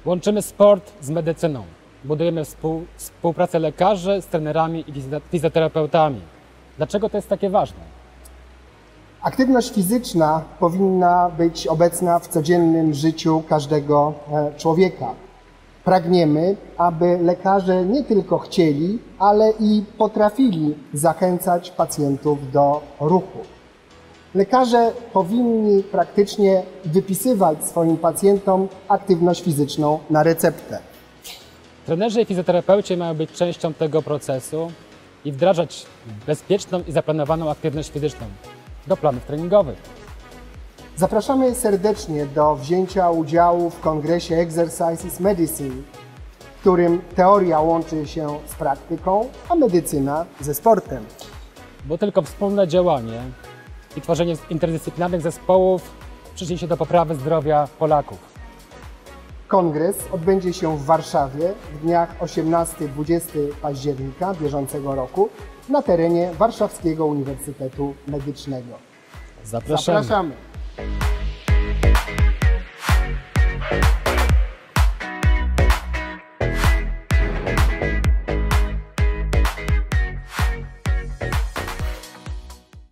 Łączymy sport z medycyną. Budujemy współpracę lekarzy z trenerami i fizjoterapeutami. Dlaczego to jest takie ważne? Aktywność fizyczna powinna być obecna w codziennym życiu każdego człowieka. Pragniemy, aby lekarze nie tylko chcieli, ale i potrafili zachęcać pacjentów do ruchu. Lekarze powinni praktycznie wypisywać swoim pacjentom aktywność fizyczną na receptę. Trenerzy i fizjoterapeuci mają być częścią tego procesu i wdrażać bezpieczną i zaplanowaną aktywność fizyczną do planów treningowych. Zapraszamy serdecznie do wzięcia udziału w kongresie Exercises Medicine, w którym teoria łączy się z praktyką, a medycyna ze sportem. Bo tylko wspólne działanie i tworzenie interdyscyplinarnych zespołów przyczyni się do poprawy zdrowia Polaków. Kongres odbędzie się w Warszawie w dniach 18-20 października bieżącego roku na terenie Warszawskiego Uniwersytetu Medycznego. Zapraszamy.